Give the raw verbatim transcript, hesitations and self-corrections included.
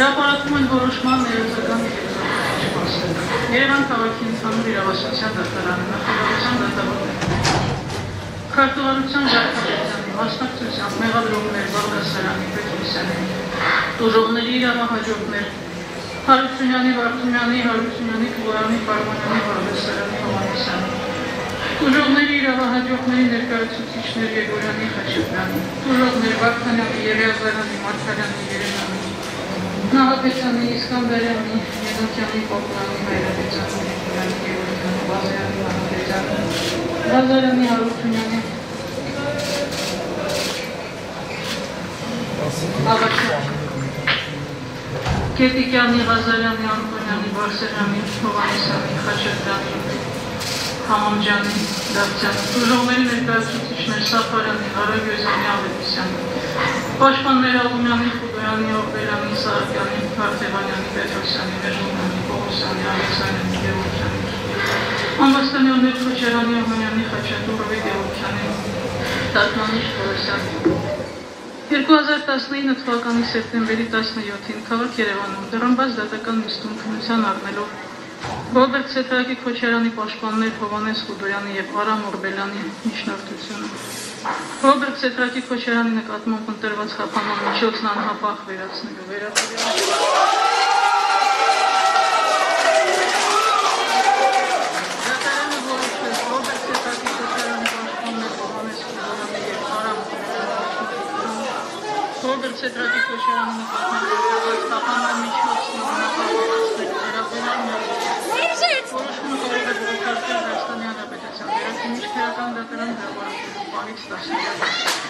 Հրապարակում են որոշման ներողական երկրորդ։ Երևան քաղաքի ընդհանուր իրավասության դատարանը նախագահության դատավորներ քարտուղարության ժառանգության մասնակցությամբ մեղադրողներ Բաղդասարյանի, Պետրոսյանի, տուժողների իրավահաջորդներ Հարությունյանի, Վարդումյանի, Հարությունյանի, Կուլարյանի, Պարմանյանի, Բաղդասարյանի, Հովհաննիսյանի, տուժողների իրավահաջորդների ներկայացուցիչներ Եգորյանի, Խաչատրյանի, տուժողներ Վարդանյանի, Երեազարյանի, Մարգարյանի, Երենյանի, Նահապետյանի, Իսկանդարյանի, Ենոքյանի, Պապյանի, Հայրապետյանի, Եգորյանի, Գևորգյանի, Բազարյանի, Մանուկետյանի, Բազարյանի, Հարությունյանի, Աղաչյանի, Կետիկյանի, Ղազարյանի, Անտոնյանի, Բարսեղյանի, Հովհաննիսյանի, Խաչատրյանի, Համամջյանի, Դավթյանի, տուժողների ներկայացուցիչներ Սաֆարյանի, Ղարագյուզյանի, Ավետիսյանի, Պաշտպաններ Ալումյանի, Խուդոյանի, Օղբերյանի, Սահակյանի, Հարթևանյանի, Պետրոսյանի, Մերժումյանի, Պողոսյանի, Ալեքսանյանի, Գևորգյանի, Ամբաստանյաններ Քոչարյանի, Օհանյանի, Խաչատուրովի, Գևորգյանի, Տատմանիշ, Պողոսյանի։ երկու հազար տասնինը թվականի սեպտեմբերի տասնյոթին քաղաք Երևանում դռնբաց դատական նիստում քննության առնելով Ռոբերտ Սեթրակի Քոչարյանի պաշտպաններ Հովհաննես Խուդոյանի եւ Արամ Օրբելյանի միջնորդությունը Ռոբերտ Սեթրակի Քոչարյանի նկատմամբ ընտրված խափանման միջոցն անհապաղ վերացնելու վերաբերյալ Ռոբերտ Սեթրակի Քոչարյանի նկատմամբ խափանման միջոցն անհապաղ վերացնելու վերաբերյալ որոշումը կարող է բողոքարկել Հայաստանի Հանրապետության Վերաքննիչ քրեական դատարան հրապարակելու պահից տասնյակ